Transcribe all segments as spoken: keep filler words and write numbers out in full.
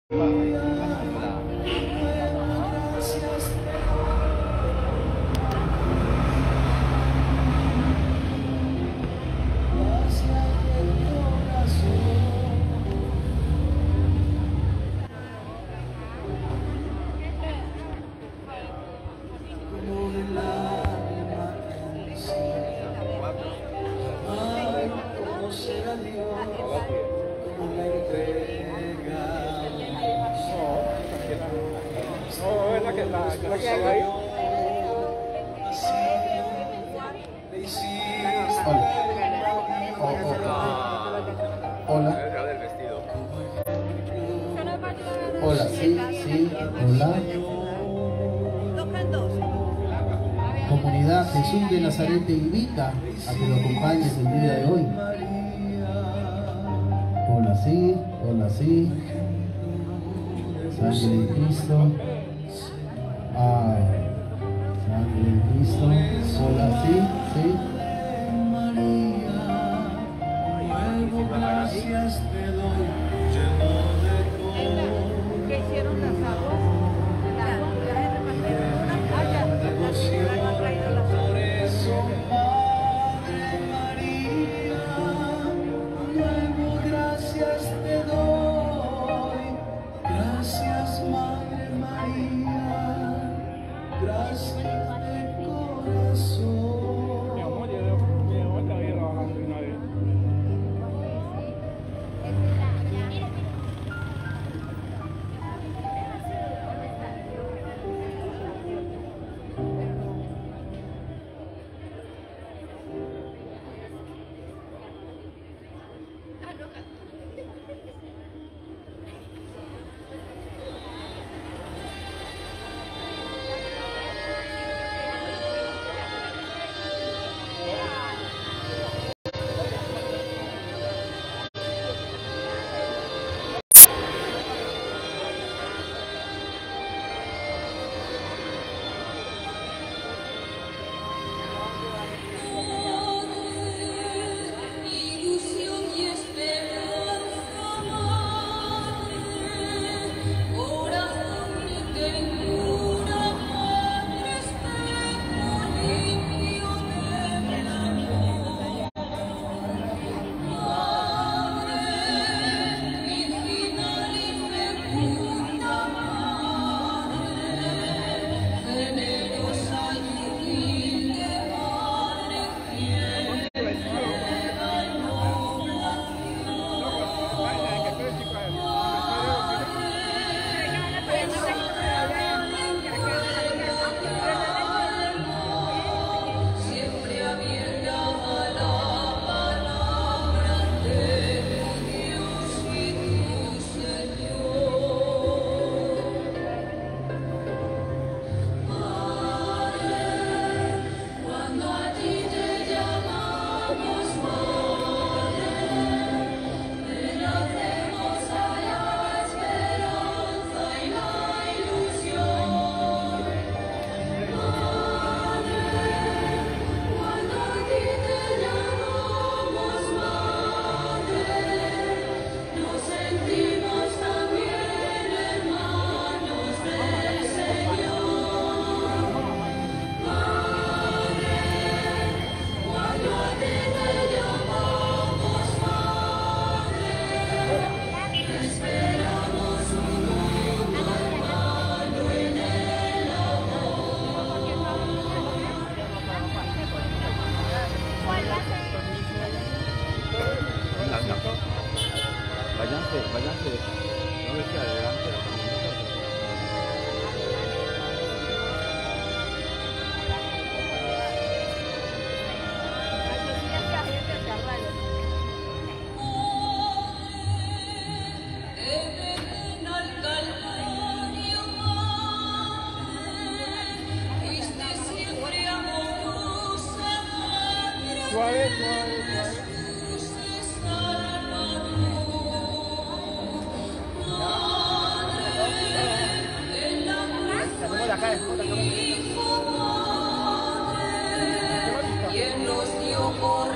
Hola. Hola, sí, sí, hola. Comunidad Jesús de Nazaret te invita a que lo acompañes el día de hoy. Hola, sí, hola, sí. Sangre de Cristo. Ah, sangre de Cristo. Hola, sí, sí. Gracias te doy, lleno de todo. ¿Qué hicieron las aguas? Por eso, Madre María, nuevo gracias te doy. Gracias, Madre María, gracias de corazón. Mi amor, yo mi amor está bien trabajando una vez. Váyanse, váyanse. No ves que adelante. Suave, suave, suave. Hacemos de acá, hacemos de acá. ¿Quién nos dio por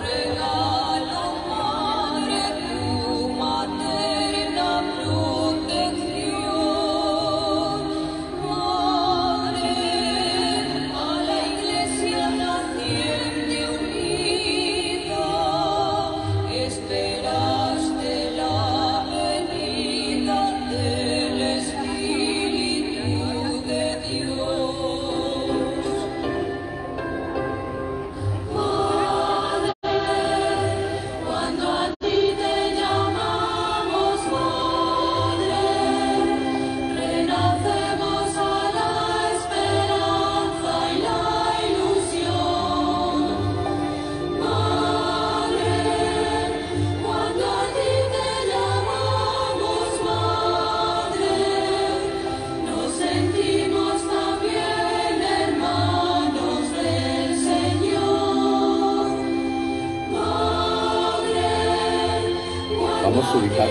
regalo, Madre, tu materna protección?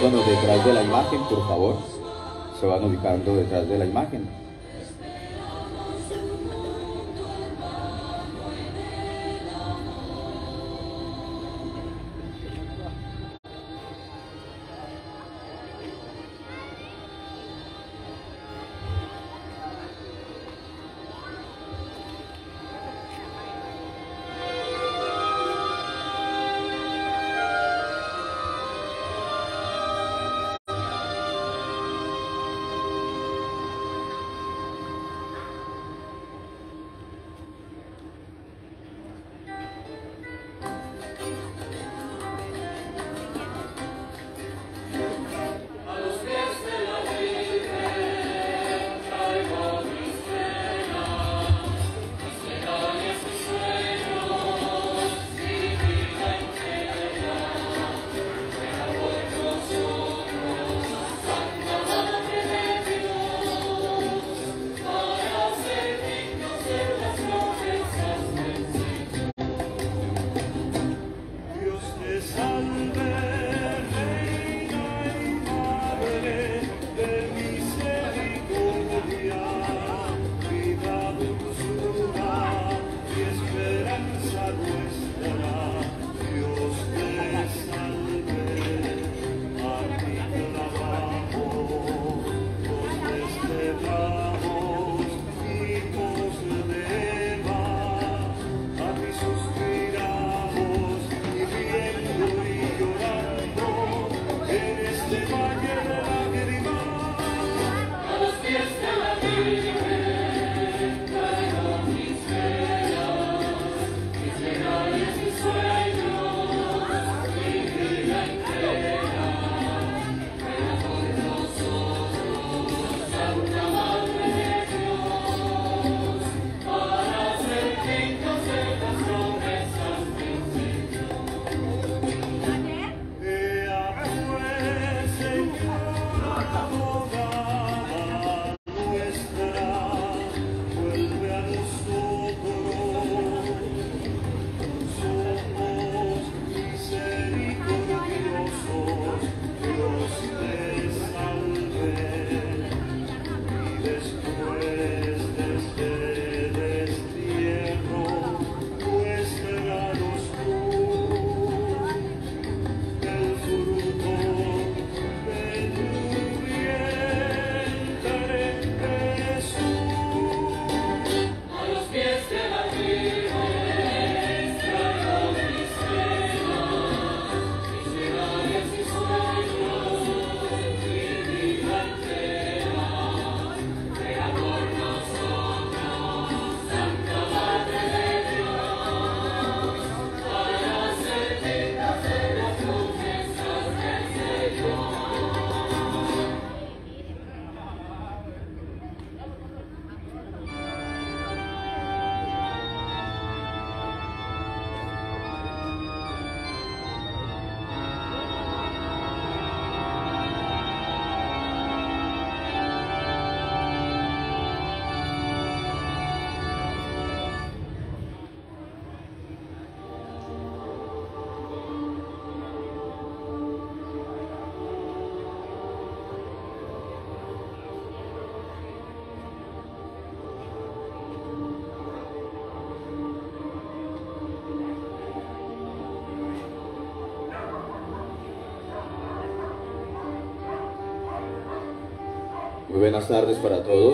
ubicándonos detrás de la imagen, por favor. Se van ubicando detrás de la imagen. Muy buenas tardes para todos.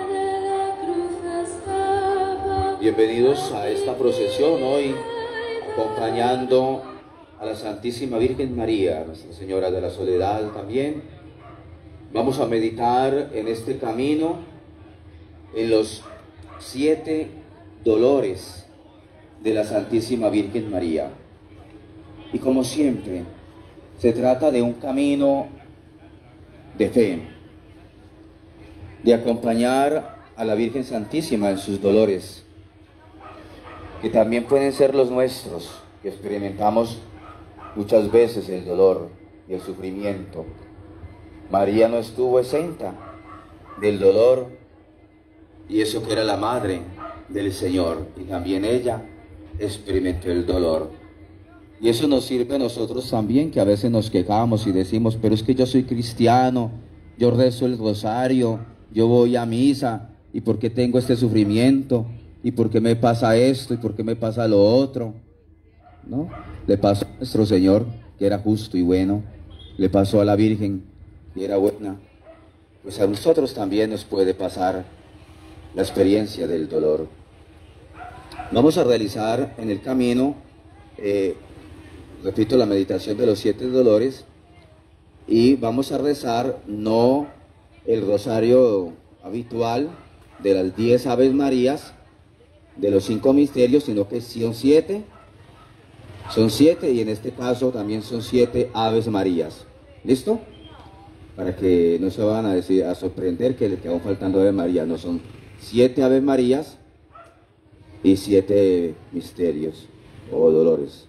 Bienvenidos a esta procesión hoy, acompañando a la Santísima Virgen María, Nuestra Señora de la Soledad también. Vamos a meditar en este camino, en los siete dolores de la Santísima Virgen María. Y como siempre, se trata de un camino de fe, de acompañar a la Virgen Santísima en sus dolores, que también pueden ser los nuestros, que experimentamos muchas veces el dolor y el sufrimiento. María no estuvo exenta del dolor, y eso que era la madre del Señor, y también ella experimentó el dolor. Y eso nos sirve a nosotros también, que a veces nos quejamos y decimos, pero es que yo soy cristiano, yo rezo el rosario, yo voy a misa, ¿y por qué tengo este sufrimiento? ¿Y por qué me pasa esto? ¿Y por qué me pasa lo otro? ¿No? Le pasó a nuestro Señor, que era justo y bueno, le pasó a la Virgen, que era buena. Pues a nosotros también nos puede pasar la experiencia del dolor. Vamos a realizar en el camino, eh, repito, la meditación de los siete dolores, y vamos a rezar no el rosario habitual de las diez Aves Marías, de los cinco misterios, sino que son siete, son siete, y en este caso también son siete Aves Marías. ¿Listo? Para que no se van a, decir, a sorprender que le quedan faltando Aves Marías. No, son siete Aves Marías y siete misterios o dolores.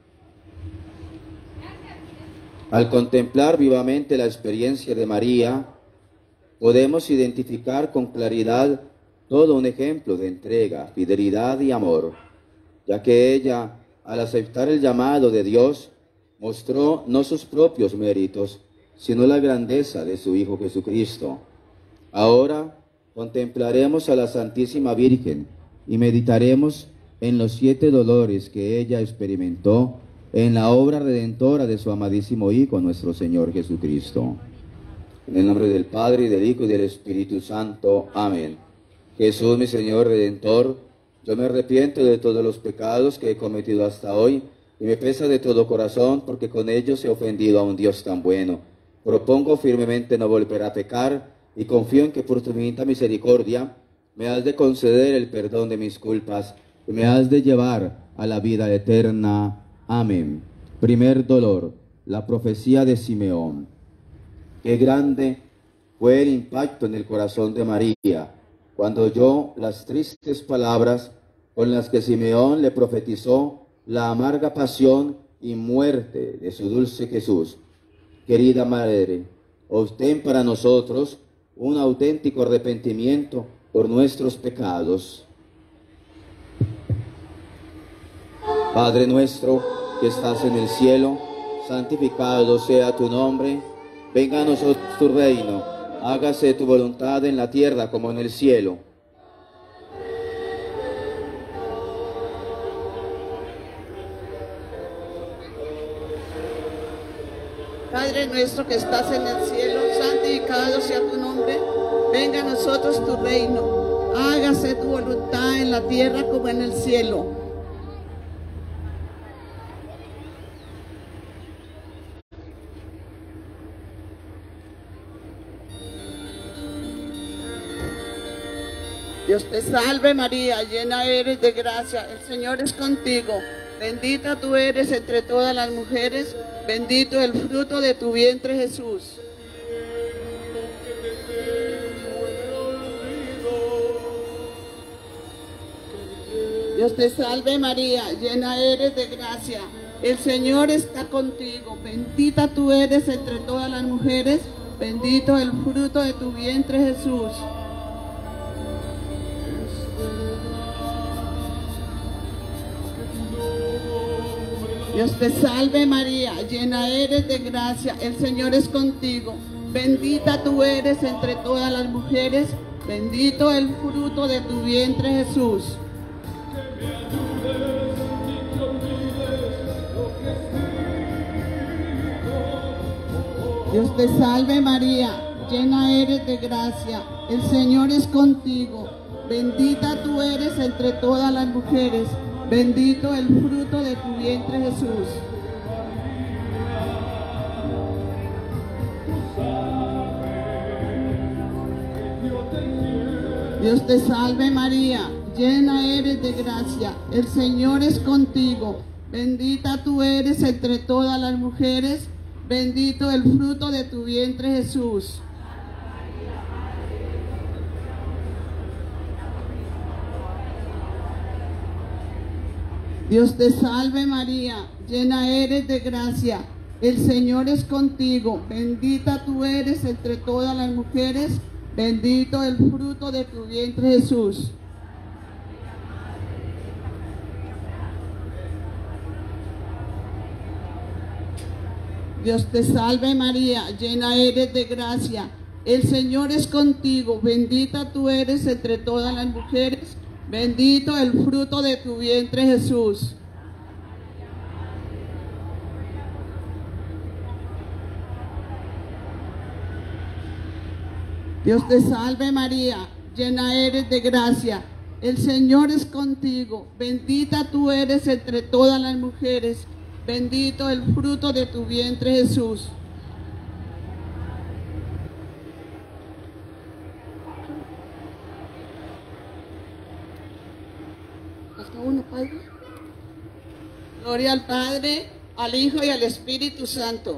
Al contemplar vivamente la experiencia de María, podemos identificar con claridad todo un ejemplo de entrega, fidelidad y amor, ya que ella, al aceptar el llamado de Dios, mostró no sus propios méritos, sino la grandeza de su Hijo Jesucristo. Ahora contemplaremos a la Santísima Virgen y meditaremos en los siete dolores que ella experimentó en la obra redentora de su amadísimo Hijo, nuestro Señor Jesucristo. En el nombre del Padre, y del Hijo, y del Espíritu Santo. Amén. Jesús, mi Señor Redentor, yo me arrepiento de todos los pecados que he cometido hasta hoy, y me pesa de todo corazón, porque con ellos he ofendido a un Dios tan bueno. Propongo firmemente no volver a pecar, y confío en que por tu infinita misericordia me has de conceder el perdón de mis culpas, y me has de llevar a la vida eterna. Amén. Primer dolor, la profecía de Simeón. Qué grande fue el impacto en el corazón de María cuando oyó las tristes palabras con las que Simeón le profetizó la amarga pasión y muerte de su dulce Jesús. Querida Madre, obtén para nosotros un auténtico arrepentimiento por nuestros pecados. Padre nuestro que estás en el cielo, santificado sea tu nombre. Venga a nosotros tu reino, hágase tu voluntad en la tierra como en el cielo. Padre nuestro que estás en el cielo, santificado sea tu nombre. Venga a nosotros tu reino, hágase tu voluntad en la tierra como en el cielo. Dios te salve María, llena eres de gracia, el Señor es contigo. Bendita tú eres entre todas las mujeres, bendito el fruto de tu vientre Jesús. Dios te salve María, llena eres de gracia, el Señor está contigo. Bendita tú eres entre todas las mujeres, bendito el fruto de tu vientre Jesús. Dios te salve María, llena eres de gracia, el Señor es contigo. Bendita tú eres entre todas las mujeres, bendito el fruto de tu vientre Jesús. Dios te salve María, llena eres de gracia, el Señor es contigo. Bendita tú eres entre todas las mujeres, bendito el fruto de tu vientre Jesús. Dios te salve María, llena eres de gracia, el Señor es contigo. Bendita tú eres entre todas las mujeres, bendito el fruto de tu vientre Jesús. Dios te salve María, llena eres de gracia, el Señor es contigo. Bendita tú eres entre todas las mujeres, bendito el fruto de tu vientre Jesús. Dios te salve María, llena eres de gracia, el Señor es contigo, bendita tú eres entre todas las mujeres, bendito el fruto de tu vientre Jesús. Dios te salve María, llena eres de gracia, el Señor es contigo, bendita tú eres entre todas las mujeres, bendito el fruto de tu vientre Jesús. ¿Hasta uno, Padre? Gloria al Padre, al Hijo y al Espíritu Santo.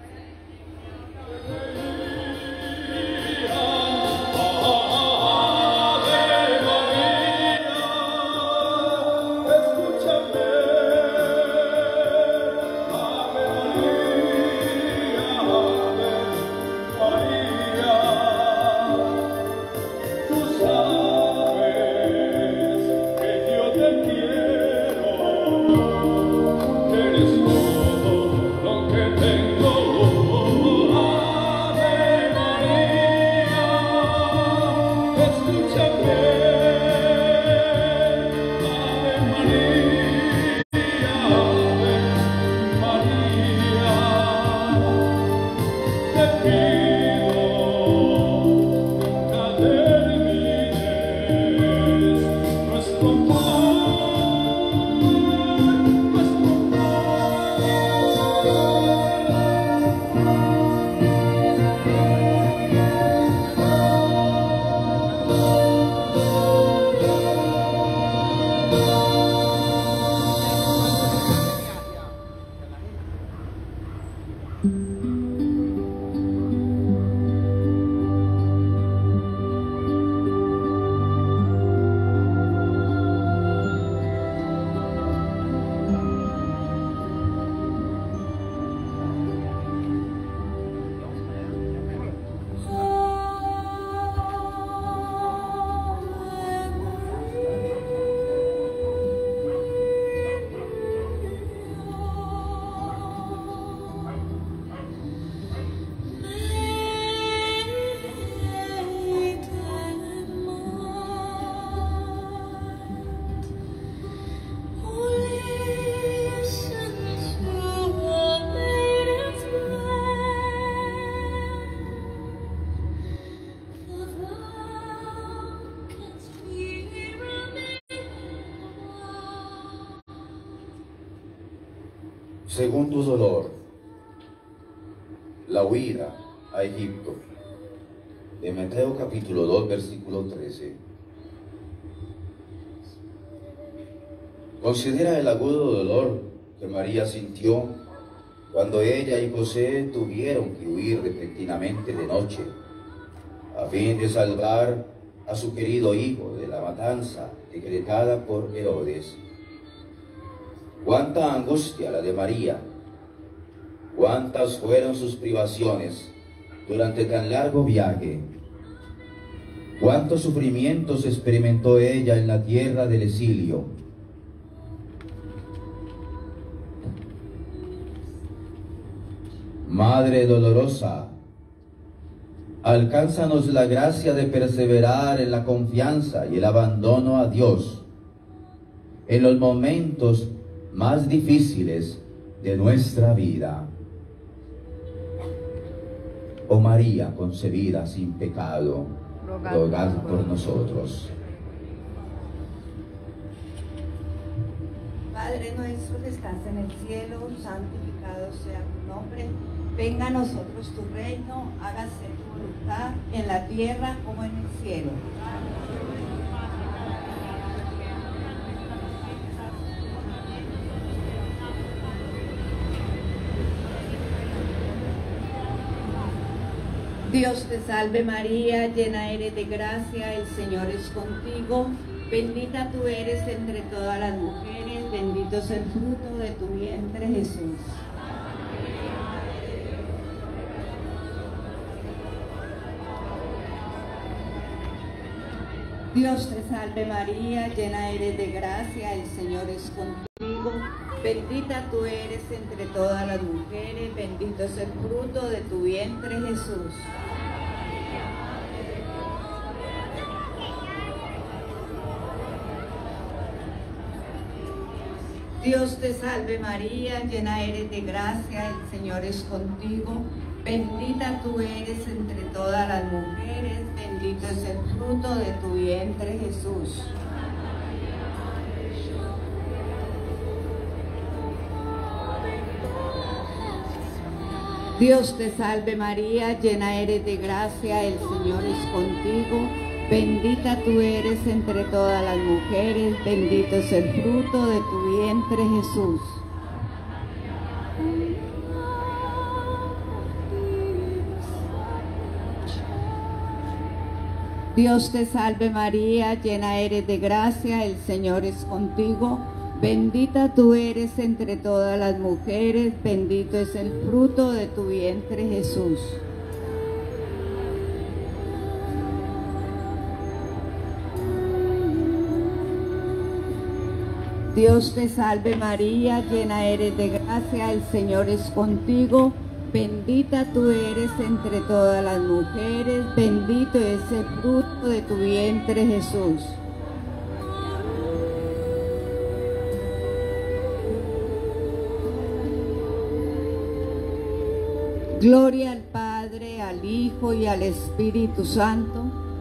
Segundo dolor, la huida a Egipto. De Mateo capítulo dos, versículo trece. Considera el agudo dolor que María sintió cuando ella y José tuvieron que huir repentinamente de noche, a fin de salvar a su querido hijo de la matanza decretada por Herodes. Cuánta angustia la de María, cuántas fueron sus privaciones durante tan largo viaje, cuántos sufrimientos experimentó ella en la tierra del exilio. Madre dolorosa, alcánzanos la gracia de perseverar en la confianza y el abandono a Dios en los momentos más difíciles de nuestra vida. Oh María concebida sin pecado, rogad por nosotros. Padre nuestro que estás en el cielo, santificado sea tu nombre. Venga a nosotros tu reino, hágase tu voluntad en la tierra como en el cielo. Dios te salve María, llena eres de gracia, el Señor es contigo, bendita tú eres entre todas las mujeres, bendito es el fruto de tu vientre Jesús. Dios te salve María, llena eres de gracia, el Señor es contigo, contigo, bendita tú eres entre todas las mujeres, bendito es el fruto de tu vientre, Jesús. Dios te salve María, llena eres de gracia, el Señor es contigo, bendita tú eres entre todas las mujeres, bendito es el fruto de tu vientre, Jesús. Dios te salve María, llena eres de gracia, el Señor es contigo, bendita tú eres entre todas las mujeres, bendito es el fruto de tu vientre, Jesús. Dios te salve María, llena eres de gracia, el Señor es contigo, bendita tú eres entre todas las mujeres, bendito es el fruto de tu vientre, Jesús. Dios te salve María, llena eres de gracia, el Señor es contigo, bendita tú eres entre todas las mujeres, bendito es el fruto de tu vientre, Jesús. Gloria al Padre, al Hijo y al Espíritu Santo.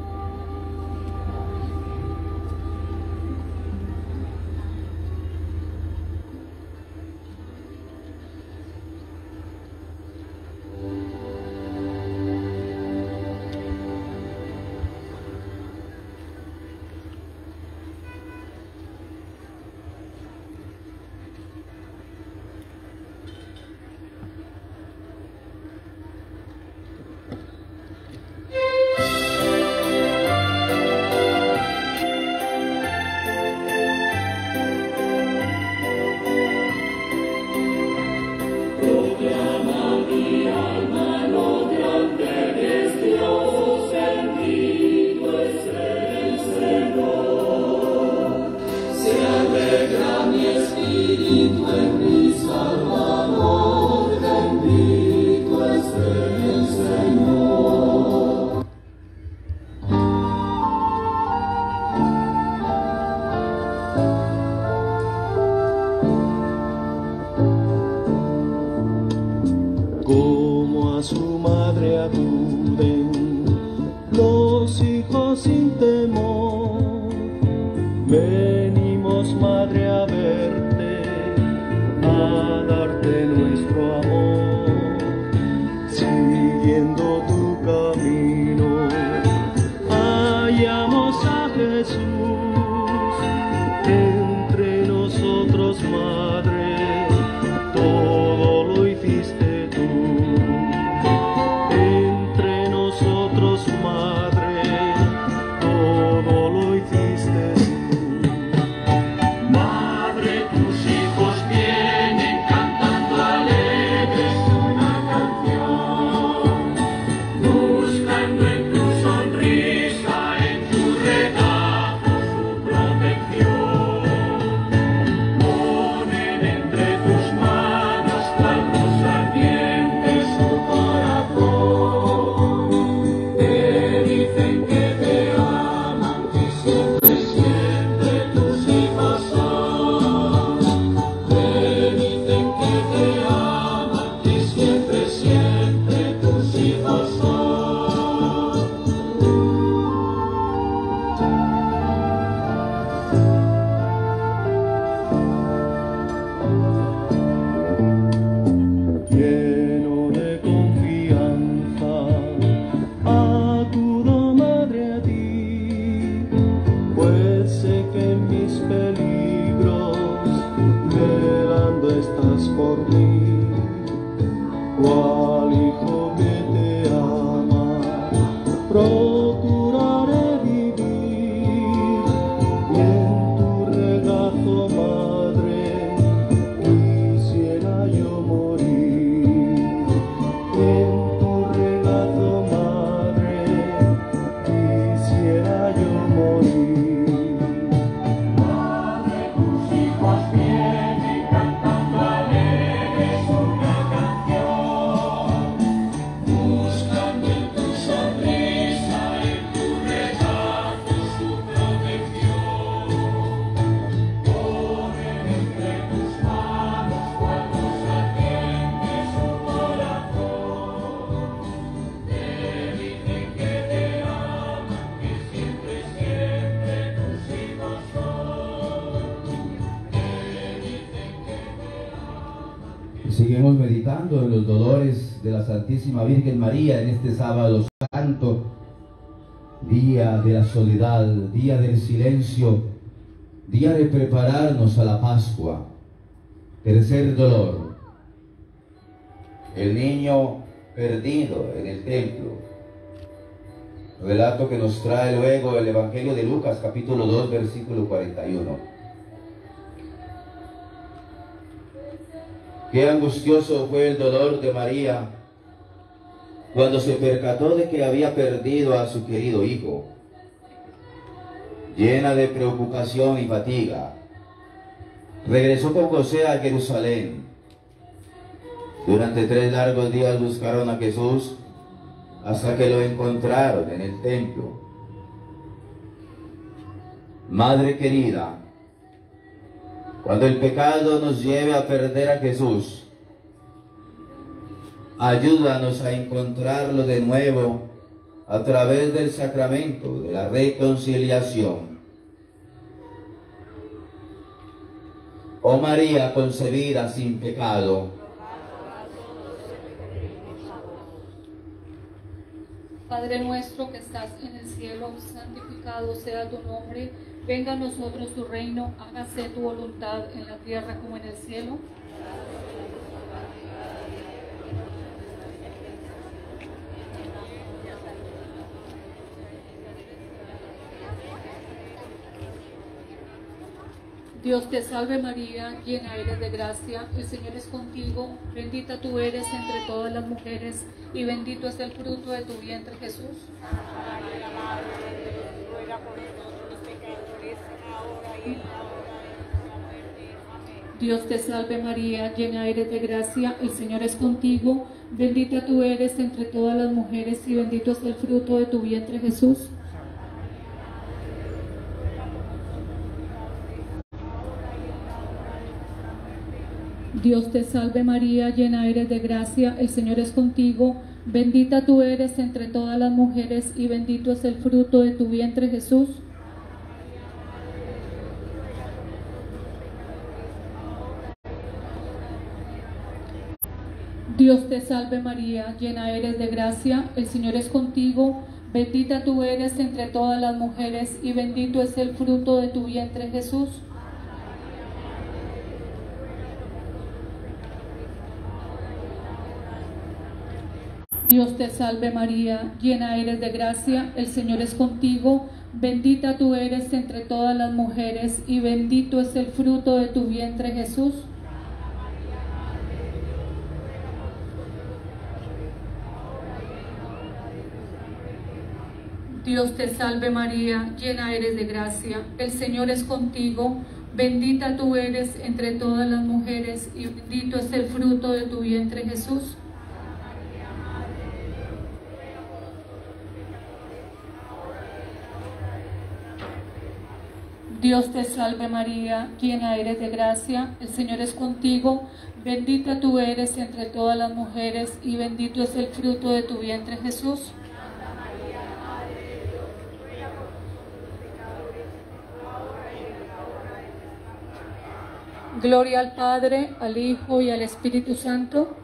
Como a su madre acuden los hijos sin temor, venimos madre a verte, a darte nuestro amor, siguiendo tu camino, hallamos a Jesús, entre nosotros madre, todo lo hiciste tú. Entre nosotros, madre, todo lo hiciste tú. Madre, tus hijos vienen cantando alegres una canción, buscando en tu sonrisa, en tus regalos Seguimos meditando en los dolores de la Santísima Virgen María en este sábado santo, día de la soledad, día del silencio, día de prepararnos a la Pascua. Tercer dolor, el niño perdido en el templo. Relato que nos trae luego el Evangelio de Lucas, capítulo dos, versículo cuarenta y uno. Qué angustioso fue el dolor de María cuando se percató de que había perdido a su querido hijo. Llena de preocupación y fatiga, regresó con José a Jerusalén. Durante tres largos días buscaron a Jesús hasta que lo encontraron en el templo. Madre querida, cuando el pecado nos lleve a perder a Jesús, ayúdanos a encontrarlo de nuevo a través del sacramento de la reconciliación. Oh María concebida sin pecado, Padre nuestro que estás en el cielo, santificado sea tu nombre. Venga a nosotros tu reino, hágase tu voluntad en la tierra como en el cielo. Dios te salve María, llena eres de gracia, el Señor es contigo, bendita tú eres entre todas las mujeres y bendito es el fruto de tu vientre Jesús. María, Madre de Dios, ruega por nosotros los pecadores, ahora y en la hora de nuestra muerte. Amén. Dios te salve María, llena eres de gracia, el Señor es contigo, bendita tú eres entre todas las mujeres y bendito es el fruto de tu vientre Jesús. Dios te salve María, llena eres de gracia, el Señor es contigo, bendita tú eres entre todas las mujeres y bendito es el fruto de tu vientre Jesús. Dios te salve María, llena eres de gracia, el Señor es contigo, bendita tú eres entre todas las mujeres y bendito es el fruto de tu vientre Jesús. Dios te salve María, llena eres de gracia, el Señor es contigo, bendita tú eres entre todas las mujeres y bendito es el fruto de tu vientre Jesús. Dios te salve María, llena eres de gracia, el Señor es contigo, bendita tú eres entre todas las mujeres y bendito es el fruto de tu vientre Jesús. Dios te salve María, llena eres de gracia, el Señor es contigo, bendita tú eres entre todas las mujeres y bendito es el fruto de tu vientre Jesús. Gloria al Padre, al Hijo y al Espíritu Santo.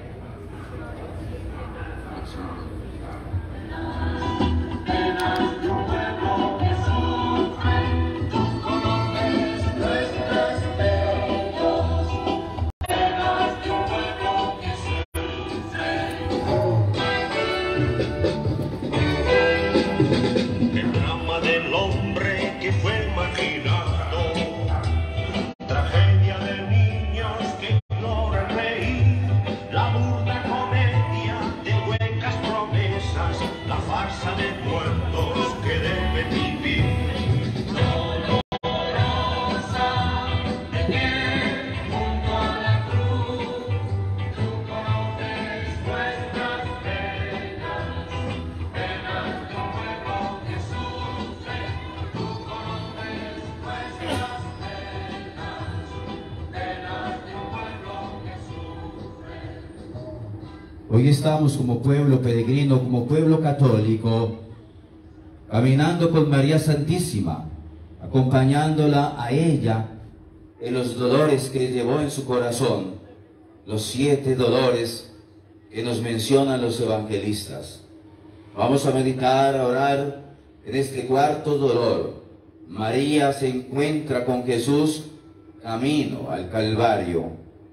Hoy estamos como pueblo peregrino, como pueblo católico, caminando con María Santísima, acompañándola a ella en los dolores que llevó en su corazón, los siete dolores que nos mencionan los evangelistas. Vamos a meditar, a orar en este cuarto dolor. María se encuentra con Jesús camino al Calvario.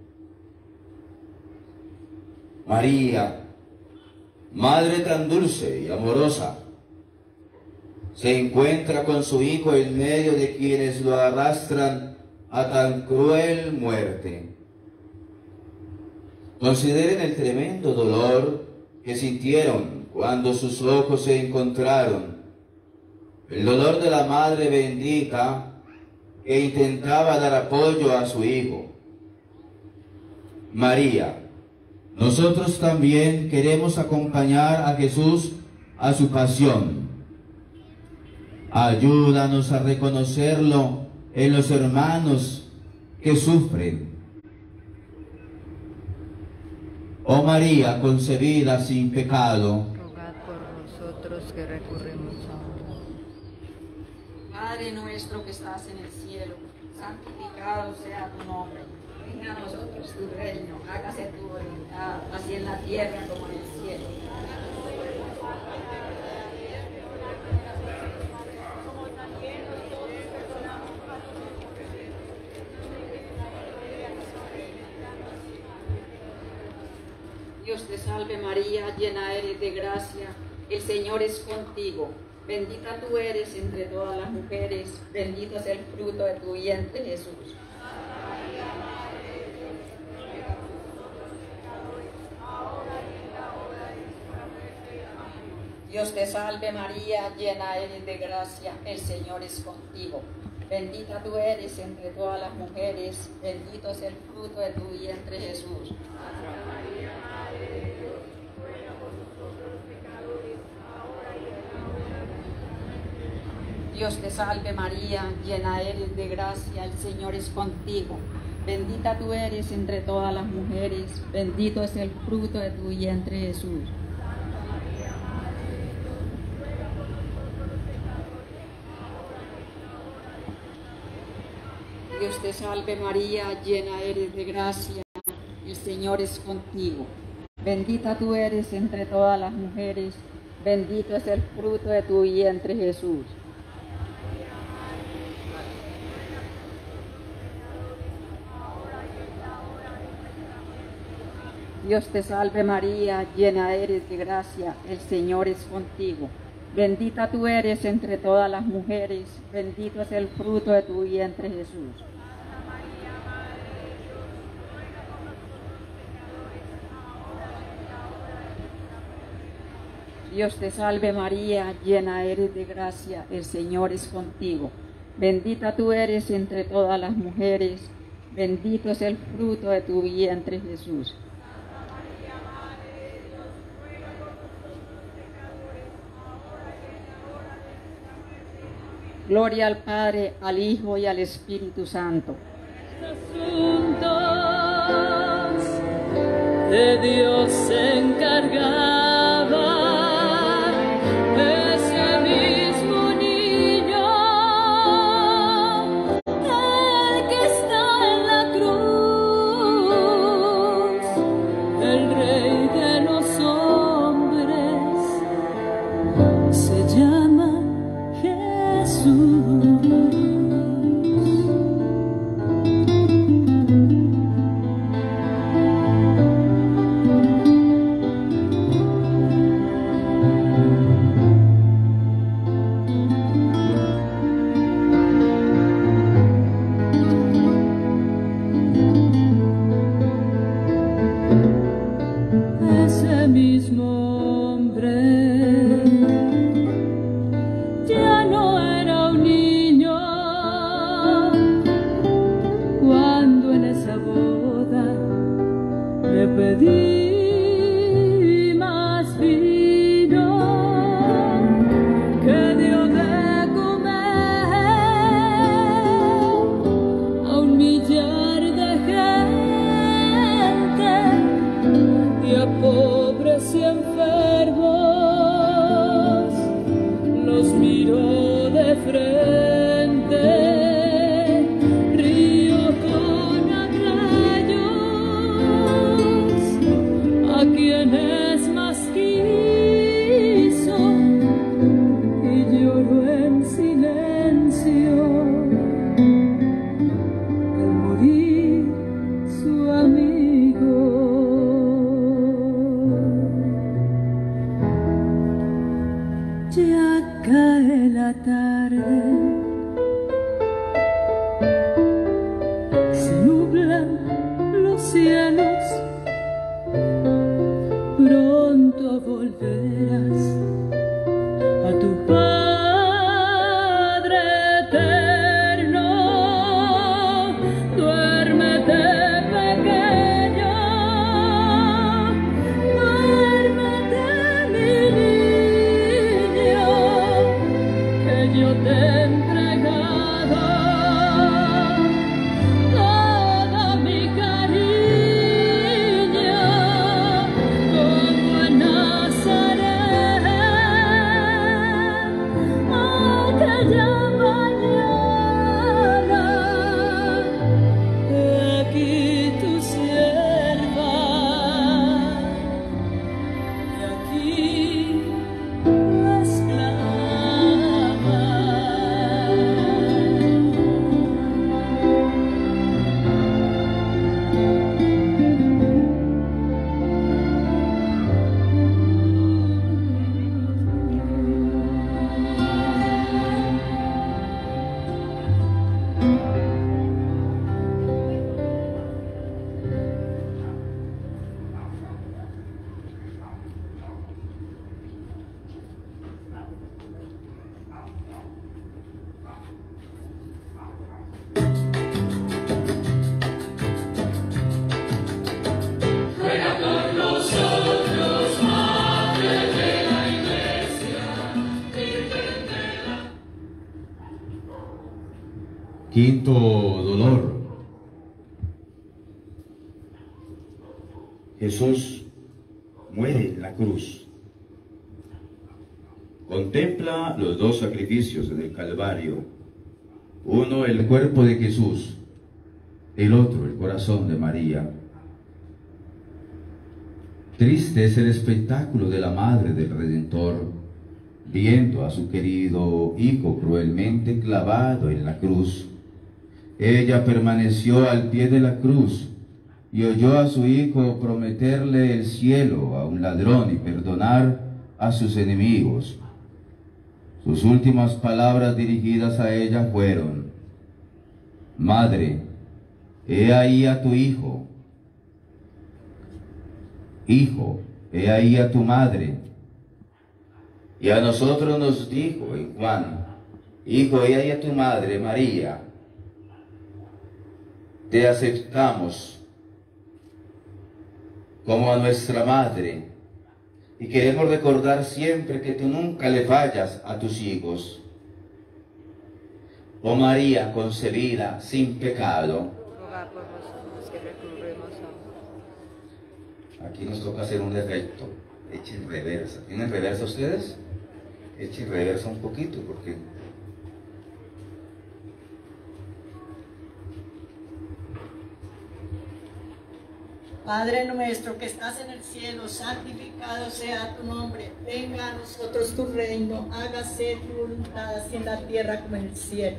María, madre tan dulce y amorosa, se encuentra con su hijo en medio de quienes lo arrastran a tan cruel muerte. Consideren el tremendo dolor que sintieron cuando sus ojos se encontraron. El dolor de la Madre bendita que intentaba dar apoyo a su hijo. María, nosotros también queremos acompañar a Jesús a su pasión. Ayúdanos a reconocerlo en los hermanos que sufren. Oh María concebida sin pecado, Rogad por nosotros que recurrimos ahora. Padre nuestro que estás en el cielo, santificado sea tu nombre. Venga a nosotros tu reino, hágase tu voluntad, así en la tierra como en el cielo. Dios te salve María, llena eres de gracia, el Señor es contigo. Bendita tú eres entre todas las mujeres, bendito es el fruto de tu vientre, Jesús. Dios te salve María, llena eres de gracia, el Señor es contigo. Bendita tú eres entre todas las mujeres, bendito es el fruto de tu vientre, Jesús. Dios te salve María, llena eres de gracia, el Señor es contigo. Bendita tú eres entre todas las mujeres, bendito es el fruto de tu vientre, Jesús. Dios te salve María, llena eres de gracia, el Señor es contigo. Bendita tú eres entre todas las mujeres, bendito es el fruto de tu vientre, Jesús. Dios te salve María, llena eres de gracia, el Señor es contigo. Bendita tú eres entre todas las mujeres, bendito es el fruto de tu vientre, Jesús. Dios te salve María, llena eres de gracia, el Señor es contigo. Bendita tú eres entre todas las mujeres, bendito es el fruto de tu vientre, Jesús. Gloria al Padre, al Hijo y al Espíritu Santo. Asuntos de Dios se encargaba ese mismo niño, el que está en la cruz, el Rey de los hombres, se llama Jesús. Ese mismo hombre ya no era un niño cuando en esa boda le pedí más vino que dio de comer a un millar de gente y a pobres y enfermos los miró de frente, rió con agrario la tarde se nublan los cielos, pronto volverás a tu Padre eterno. Duérmete, pequeño, duérmete, mi niño, que yo te he entregado todo mi cariño, como en Nazaret, aquella mañana. He aquí tu sierva, he aquí tu esclava. Quinto dolor. Jesús muere en la cruz. Contempla los dos sacrificios en el Calvario. Uno, el cuerpo de Jesús. El otro, el corazón de María. Triste es el espectáculo de la Madre del Redentor, viendo a su querido Hijo cruelmente clavado en la cruz. Ella permaneció al pie de la cruz y oyó a su Hijo prometerle el cielo a un ladrón y perdonar a sus enemigos. Sus últimas palabras dirigidas a ella fueron: Madre, he ahí a tu Hijo. Hijo, he ahí a tu madre. Y a nosotros nos dijo en Juan: Hijo, he ahí a tu madre, María. Te aceptamos como a nuestra madre y queremos recordar siempre que tú nunca le fallas a tus hijos. Oh María concebida sin pecado. Aquí nos toca hacer un efecto. Echen reversa. ¿Tienen reversa ustedes? Echen reversa un poquito porque... Padre nuestro que estás en el cielo, santificado sea tu nombre. Venga a nosotros tu reino, hágase tu voluntad, así en la tierra como en el cielo.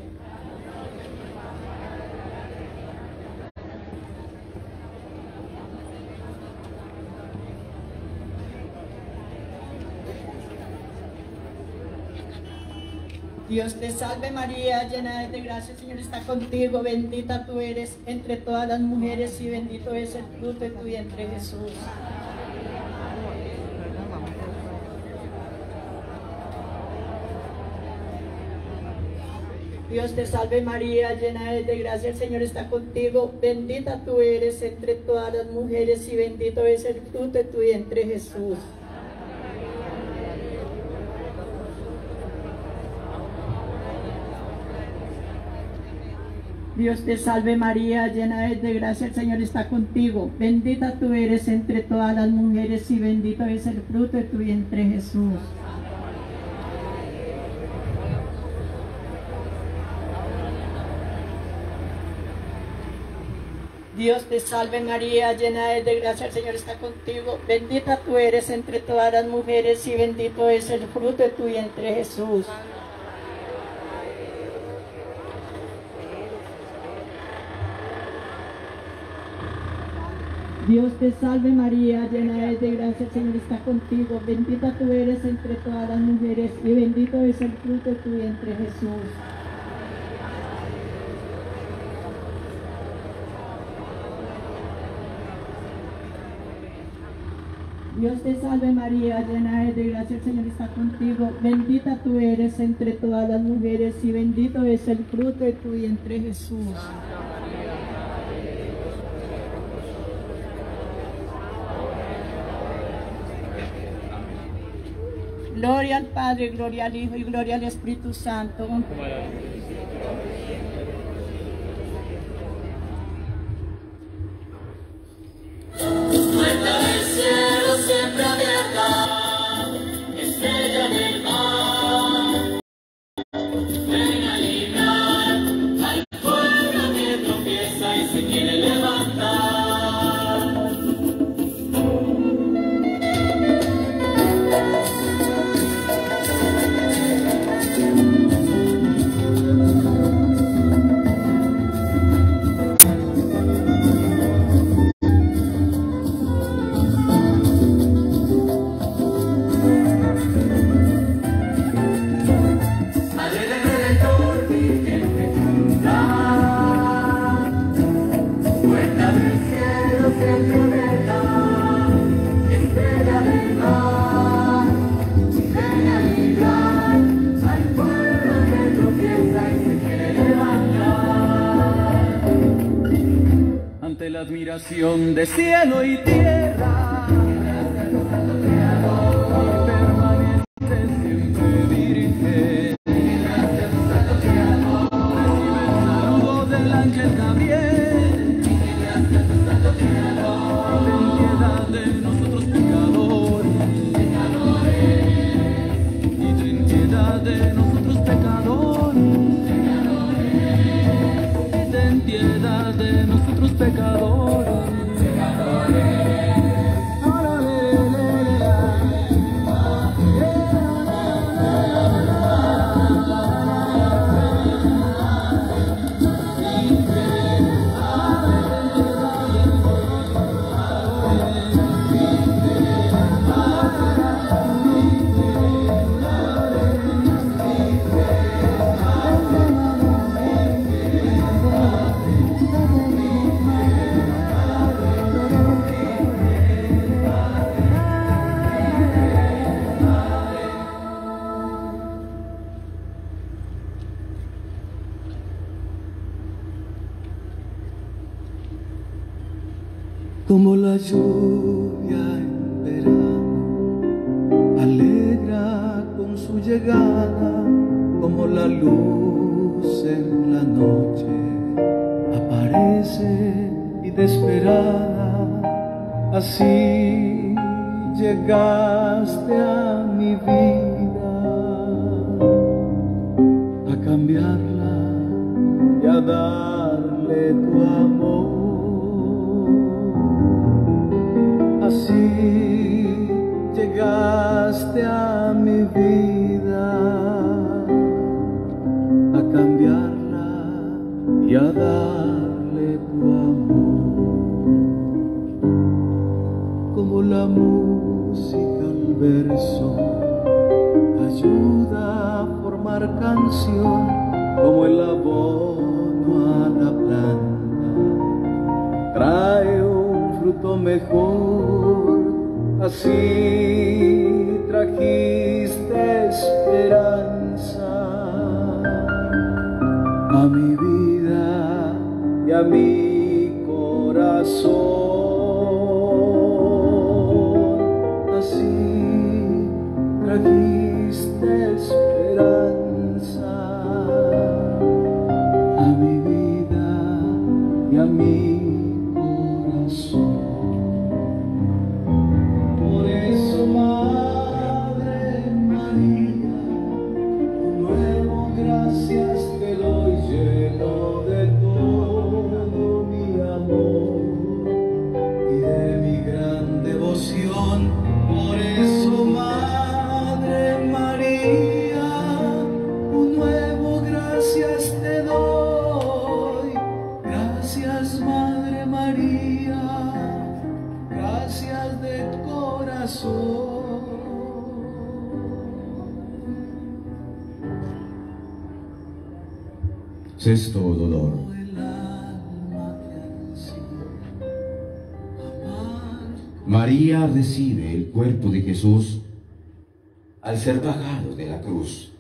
Dios te salve María, llena de gracia, el Señor está contigo, bendita tú eres entre todas las mujeres y bendito es el fruto de tu vientre Jesús. Dios te salve María, llena de gracia, el Señor está contigo, bendita tú eres entre todas las mujeres y bendito es el fruto de tu vientre Jesús. Dios te salve María, llena eres de gracia, el Señor está contigo. Bendita tú eres entre todas las mujeres y bendito es el fruto de tu vientre Jesús. Dios te salve María, llena eres de gracia, el Señor está contigo. Bendita tú eres entre todas las mujeres y bendito es el fruto de tu vientre Jesús. Dios te salve María, llena eres de gracia, el Señor está contigo. Bendita tú eres entre todas las mujeres y bendito es el fruto de tu vientre, Jesús. Dios te salve María, llena eres de gracia, el Señor está contigo. Bendita tú eres entre todas las mujeres y bendito es el fruto de tu vientre, Jesús. Gloria al Padre, gloria al Hijo y gloria al Espíritu Santo. Puerta del cielo siempre abierta, estrella del mar, ven a librar al pueblo que tropieza y se quiere levantar. Ante la admiración de cielo y tierra, permanente siempre virgen, recibe el saludo del ángel Gabriel, ten piedad de nosotros pecadores, y ten piedad de nosotros pecadores, y ten piedad de nosotros pecadores. Como la lluvia en verano, alegra con su llegada, como la luz en la noche, aparece y desesperada, así llegaste a mi vida, a cambiarla y a darle tu amor. Así llegaste a mi vida, a cambiarla y a darle tu amor. Como la música al verso ayuda a formar canción, como el abono a la planta trae un fruto mejor, así trajiste esperanza a mi vida y a mi corazón. Así trajiste esperanza a mi vida y a mi corazón. Por eso, Madre María, un nuevo gracias te doy, lleno de todo mi amor y de mi gran devoción. Por eso, Madre María, un nuevo gracias te doy, gracias María. Sexto dolor. María recibe el cuerpo de Jesús al ser bajado de la cruz.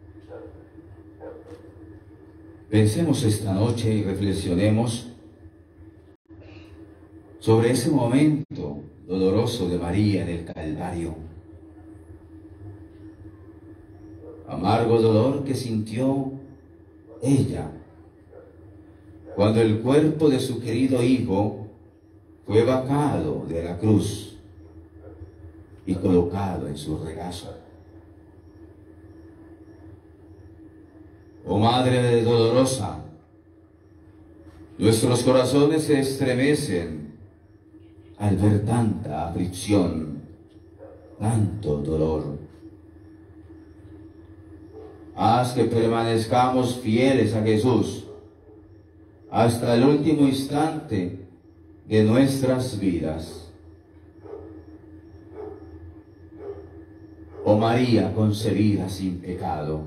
Pensemos esta noche y reflexionemos sobre ese momento doloroso de María en el Calvario. Amargo dolor que sintió ella cuando el cuerpo de su querido hijo fue bajado de la cruz y colocado en su regazo. Oh Madre dolorosa, nuestros corazones se estremecen al ver tanta aflicción, tanto dolor. Haz que permanezcamos fieles a Jesús hasta el último instante de nuestras vidas. Oh María concebida sin pecado,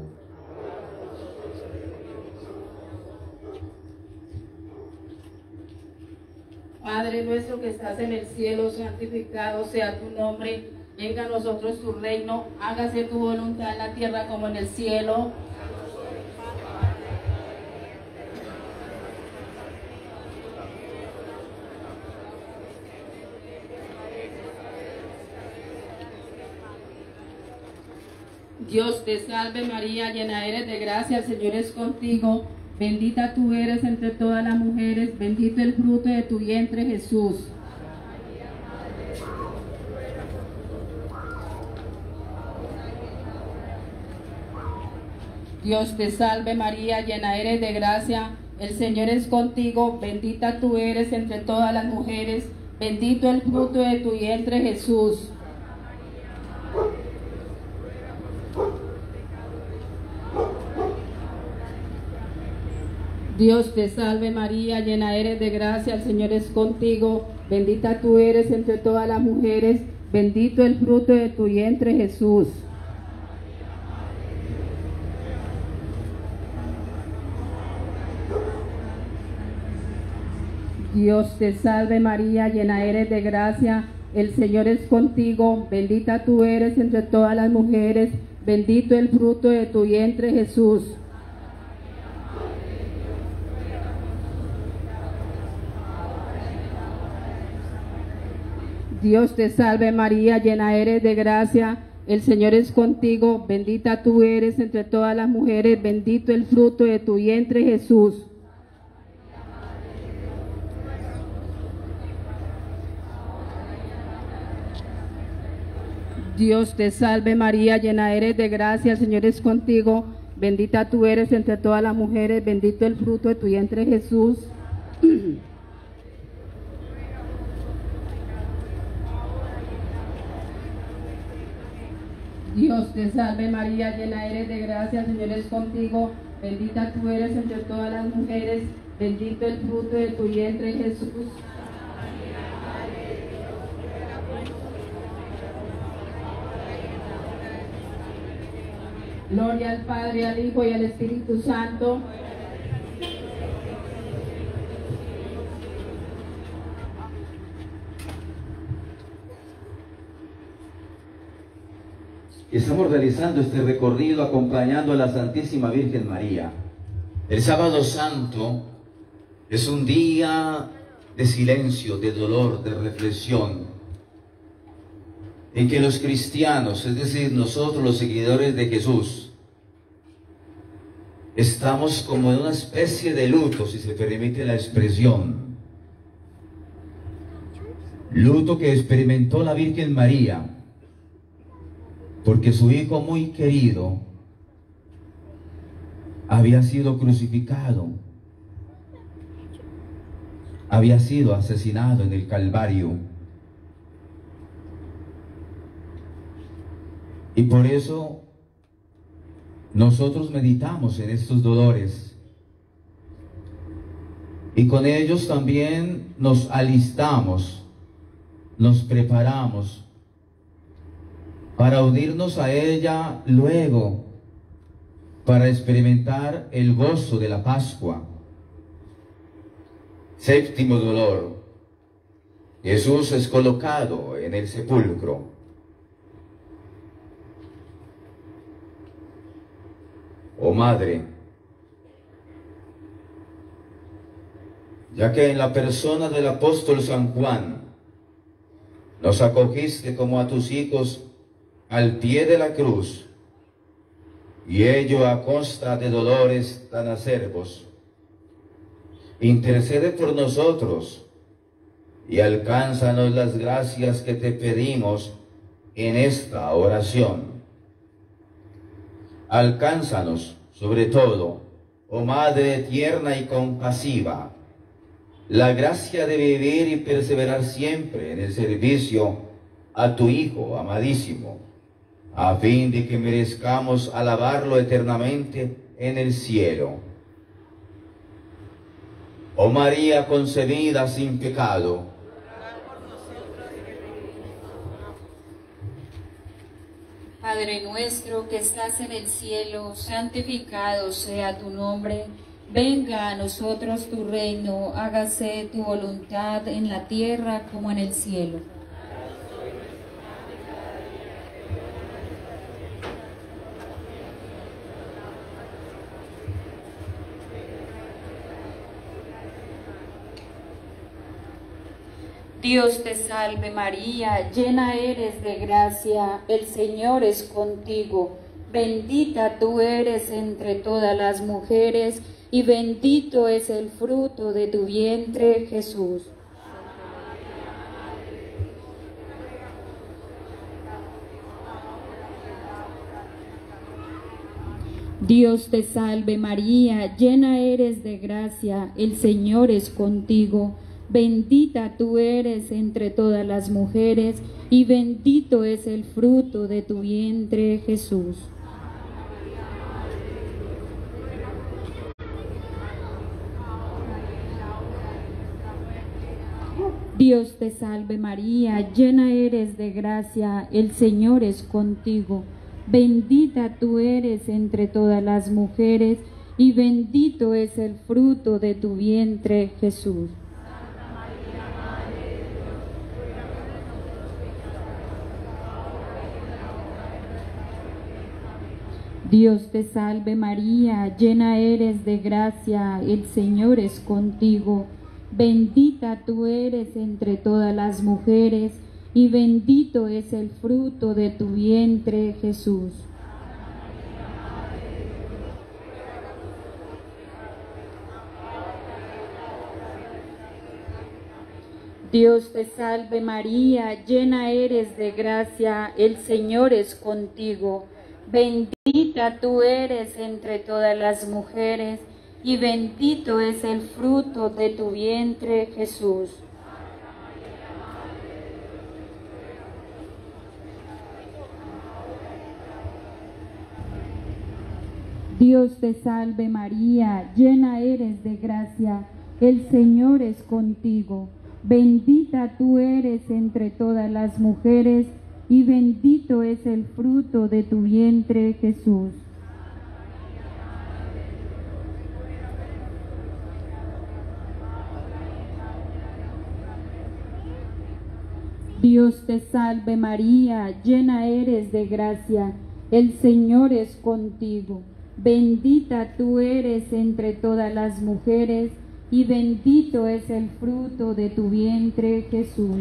Padre nuestro que estás en el cielo, santificado sea tu nombre. Venga a nosotros tu reino, hágase tu voluntad en la tierra como en el cielo. Dios te salve María, llena eres de gracia, el Señor es contigo. Bendita tú eres entre todas las mujeres, bendito el fruto de tu vientre Jesús. Dios te salve María, llena eres de gracia, el Señor es contigo, bendita tú eres entre todas las mujeres, bendito el fruto de tu vientre Jesús. Dios te salve María, llena eres de gracia, el Señor es contigo, bendita tú eres entre todas las mujeres, bendito el fruto de tu vientre Jesús. Dios te salve María, llena eres de gracia, el Señor es contigo, bendita tú eres entre todas las mujeres, bendito el fruto de tu vientre Jesús. Dios te salve María, llena eres de gracia, el Señor es contigo, bendita tú eres entre todas las mujeres, bendito el fruto de tu vientre Jesús. Dios te salve María, llena eres de gracia, el Señor es contigo, bendita tú eres entre todas las mujeres, bendito el fruto de tu vientre Jesús. Dios te salve María, llena eres de gracia, el Señor es contigo, bendita tú eres entre todas las mujeres, bendito el fruto de tu vientre Jesús. Gloria al Padre, al Hijo y al Espíritu Santo. Estamos realizando este recorrido acompañando a la Santísima Virgen María. El Sábado Santo es un día de silencio, de dolor, de reflexión, en que los cristianos, es decir, nosotros los seguidores de Jesús, estamos como en una especie de luto, si se permite la expresión. Luto que experimentó la Virgen María, porque su hijo muy querido había sido crucificado, había sido asesinado en el Calvario. Y por eso nosotros meditamos en estos dolores y con ellos también nos alistamos, nos preparamos para unirnos a ella luego, para experimentar el gozo de la Pascua. Séptimo dolor. Jesús es colocado en el sepulcro. Oh Madre, ya que en la persona del apóstol San Juan nos acogiste como a tus hijos al pie de la cruz, y ello a costa de dolores tan acerbos, intercede por nosotros y alcánzanos las gracias que te pedimos en esta oración. Alcánzanos, sobre todo, oh Madre tierna y compasiva, la gracia de vivir y perseverar siempre en el servicio a tu Hijo amadísimo, a fin de que merezcamos alabarlo eternamente en el cielo. Oh María concebida sin pecado, Padre nuestro que estás en el cielo, santificado sea tu nombre. Venga a nosotros tu reino, hágase tu voluntad en la tierra como en el cielo. Dios te salve María, llena eres de gracia, el Señor es contigo. Bendita tú eres entre todas las mujeres, y bendito es el fruto de tu vientre, Jesús. Dios te salve María, llena eres de gracia, el Señor es contigo. Bendita tú eres entre todas las mujeres, y bendito es el fruto de tu vientre, Jesús. Dios te salve María, llena eres de gracia, el Señor es contigo. Bendita tú eres entre todas las mujeres, y bendito es el fruto de tu vientre, Jesús. Dios te salve María, llena eres de gracia, el Señor es contigo. Bendita tú eres entre todas las mujeres, y bendito es el fruto de tu vientre, Jesús. Dios te salve María, llena eres de gracia, el Señor es contigo. Bendita tú eres entre todas las mujeres, y bendito es el fruto de tu vientre, Jesús. Dios te salve María, llena eres de gracia, el Señor es contigo. Bendita tú eres entre todas las mujeres, y bendito es el fruto de tu vientre, Jesús. Dios te salve María, llena eres de gracia, el Señor es contigo. Bendita tú eres entre todas las mujeres, y bendito es el fruto de tu vientre, Jesús.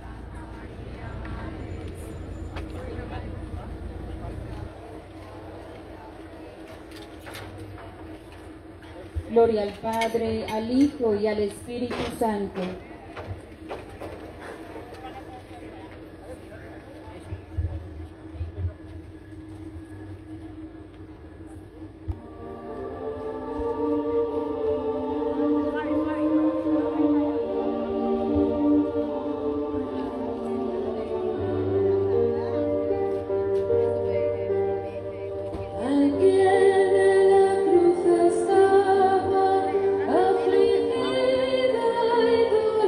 Gloria al Padre, al Hijo y al Espíritu Santo. Afligida y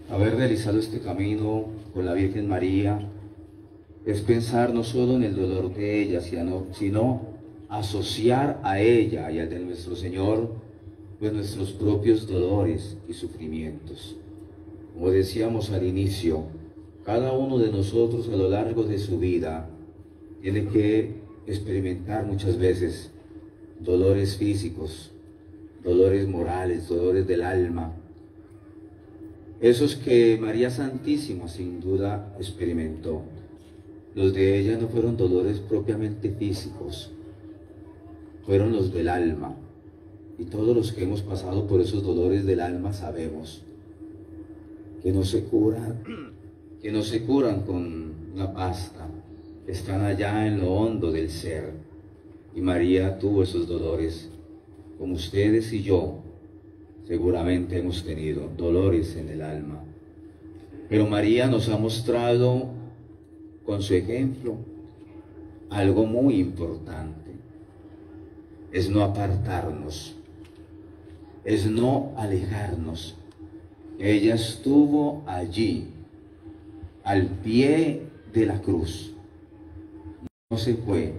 haber realizado este camino con la Virgen María es pensar no solo en el dolor de ella, sino, sino asociar a ella y al de nuestro Señor pues nuestros propios dolores y sufrimientos. Como decíamos al inicio, cada uno de nosotros a lo largo de su vida tiene que experimentar muchas veces dolores físicos, dolores morales, dolores del alma, esos que María Santísima sin duda experimentó. Los de ella no fueron dolores propiamente físicos, fueron los del alma. Y todos los que hemos pasado por esos dolores del alma sabemos que no se curan, que no se curan con una pasta, que están allá en lo hondo del ser. Y María tuvo esos dolores, como ustedes y yo seguramente hemos tenido dolores en el alma. Pero María nos ha mostrado con su ejemplo algo muy importante: es no apartarnos, es no alejarnos. Ella estuvo allí, al pie de la cruz, no se fue,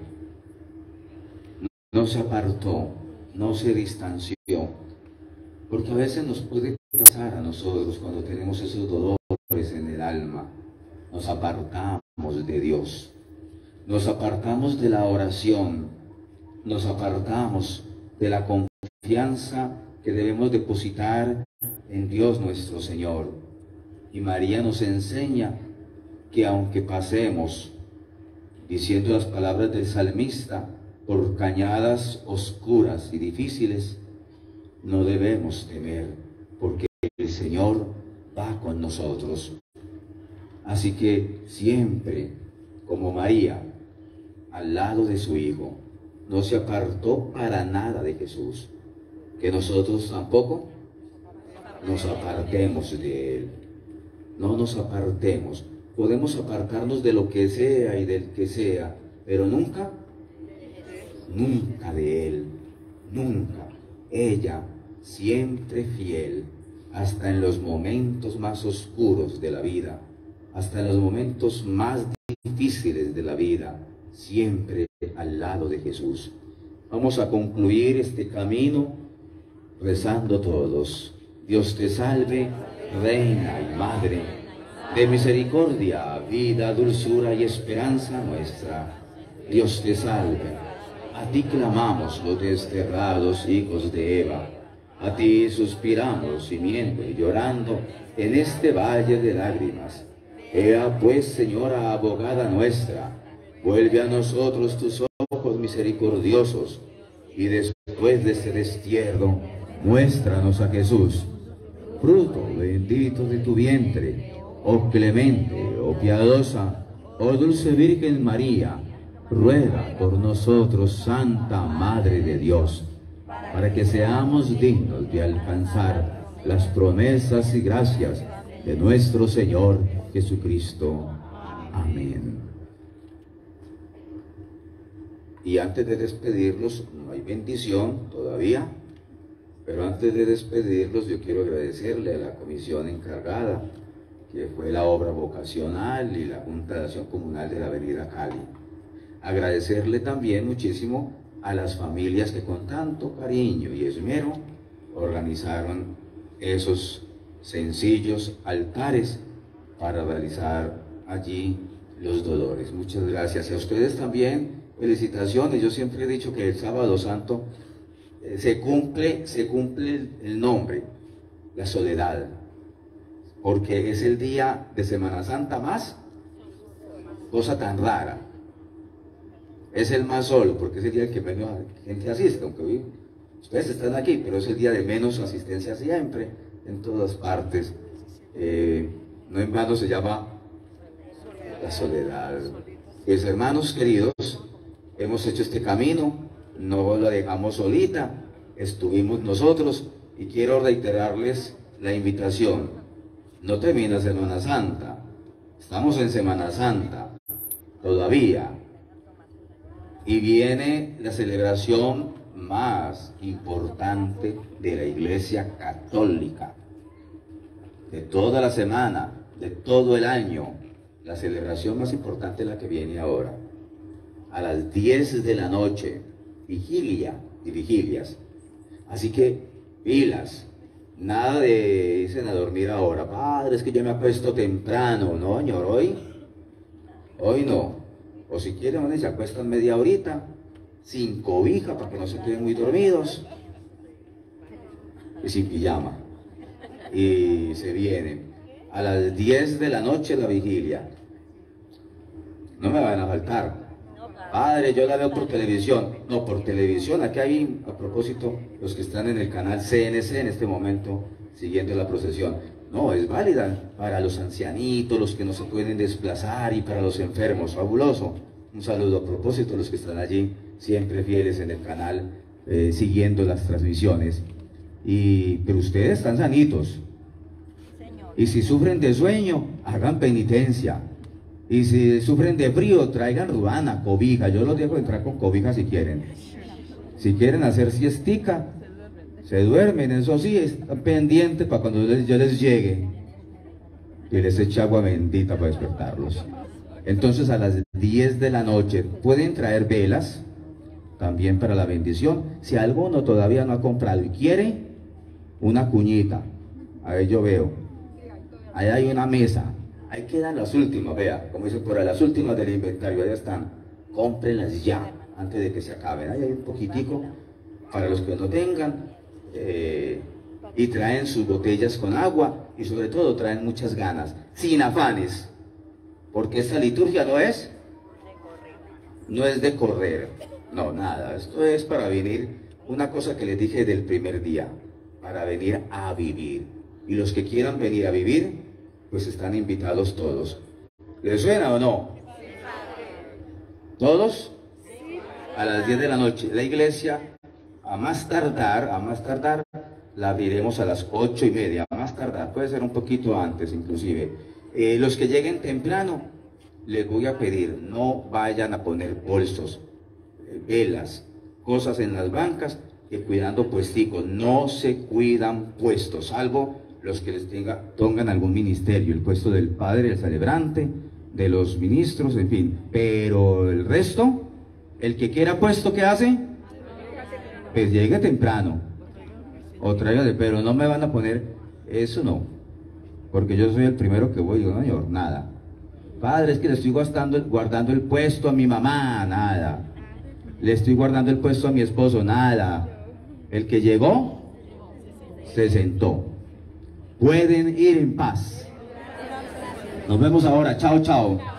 no se apartó, no se distanció, porque a veces nos puede pasar a nosotros cuando tenemos esos dolores en el alma, nos apartamos de Dios, nos apartamos de la oración, nos apartamos de la confianza que debemos depositar en Dios nuestro Señor. Y María nos enseña que aunque pasemos, diciendo las palabras del salmista, por cañadas oscuras y difíciles, no debemos temer, porque el Señor va con nosotros. Así que siempre, como María, al lado de su Hijo, no se apartó para nada de Jesús. Que nosotros tampoco nos apartemos de Él. No nos apartemos. Podemos apartarnos de lo que sea y del que sea, pero nunca, nunca de Él. Nunca. Ella, siempre fiel, hasta en los momentos más oscuros de la vida, hasta en los momentos más difíciles de la vida, siempre al lado de Jesús. Vamos a concluir este camino rezando todos. Dios te salve, Reina y Madre, de misericordia, vida, dulzura y esperanza nuestra. Dios te salve. A ti clamamos los desterrados hijos de Eva. A ti suspiramos, gimiendo y llorando en este valle de lágrimas. Ea pues, Señora abogada nuestra, vuelve a nosotros tus ojos misericordiosos, y después de este destierro, muéstranos a Jesús, fruto bendito de tu vientre. Oh clemente, oh piadosa, oh dulce Virgen María, ruega por nosotros, Santa Madre de Dios, para que seamos dignos de alcanzar las promesas y gracias de nuestro Señor Jesucristo. Amén. Y antes de despedirlos, no hay bendición todavía, pero antes de despedirlos yo quiero agradecerle a la comisión encargada, que fue la obra vocacional y la Junta de Acción Comunal de la Avenida Cali. Agradecerle también muchísimo a las familias que con tanto cariño y esmero organizaron esos sencillos altares para realizar allí los dolores. Muchas gracias. Y a ustedes también, felicitaciones. Yo siempre he dicho que el Sábado Santo eh, se cumple, se cumple el, el nombre, la soledad, porque es el día de Semana Santa más, cosa tan rara. Es el más solo, porque es el día en que menos gente asiste, aunque hoy ustedes están aquí, pero es el día de menos asistencia siempre, en todas partes. Eh, no en vano se llama la soledad. Pues hermanos queridos, hemos hecho este camino, no la dejamos solita, estuvimos nosotros, y quiero reiterarles la invitación. No termina Semana Santa, estamos en Semana Santa todavía, y viene la celebración más importante de la Iglesia Católica, de toda la semana, de todo el año. La celebración más importante es la que viene ahora. A las diez de la noche, vigilia y vigilias. Así que, pilas. Nada de irse a dormir ahora. Padre, es que yo me acuesto temprano. No, señor, hoy, hoy no. O si quieren, se acuestan media horita, sin cobija, para que no se queden muy dormidos. Y sin pijama. Y se vienen. A las diez de la noche la vigilia. No me van a faltar. Padre, yo la veo por televisión. No, por televisión. Aquí hay, a propósito, los que están en el canal C N C en este momento, siguiendo la procesión. No, es válida para los ancianitos, los que no se pueden desplazar, y para los enfermos. Fabuloso. Un saludo a propósito a los que están allí, siempre fieles en el canal, eh, siguiendo las transmisiones. Y, pero ustedes están sanitos. Y si sufren de sueño, hagan penitencia. Y si sufren de frío, traigan rubana, cobija. Yo los dejo entrar con cobija si quieren. Si quieren hacer siestica, se duermen. Eso sí, están pendientes para cuando yo les, yo les llegue y les eche agua bendita para despertarlos. Entonces a las diez de la noche pueden traer velas, también para la bendición. Si alguno todavía no ha comprado y quiere, una cuñita. Ahí yo veo. Ahí hay una mesa. Ahí quedan las últimas, vea, como dicen por ahí, las últimas del inventario, allá están. Cómprenlas ya, antes de que se acaben. Ahí hay un poquitico para los que no tengan. Eh, y traen sus botellas con agua, y sobre todo traen muchas ganas, sin afanes, porque esta liturgia no es, no es de correr, no, nada. Esto es para venir, una cosa que les dije del primer día, para venir a vivir. Y los que quieran venir a vivir, pues están invitados todos. ¿Les suena o no? ¿Todos? A las diez de la noche. La iglesia, a más tardar, a más tardar, la abriremos a las ocho y media. A más tardar, puede ser un poquito antes inclusive. Eh, los que lleguen temprano, les voy a pedir, no vayan a poner bolsos, eh, velas, cosas en las bancas, que cuidando puesticos. No se cuidan puestos, salvo los que les tenga, pongan algún ministerio, el puesto del padre, el celebrante, de los ministros, en fin. Pero el resto, el que quiera puesto, ¿qué hace? Pues llegue temprano, o tráigale, pero no me van a poner, eso no, porque yo soy el primero que voy, digo, no, señor, nada. Padre, es que le estoy guardando, guardando el puesto a mi mamá, nada. Le estoy guardando el puesto a mi esposo, nada. El que llegó, se sentó. Pueden ir en paz. Nos vemos ahora. Chao, chao.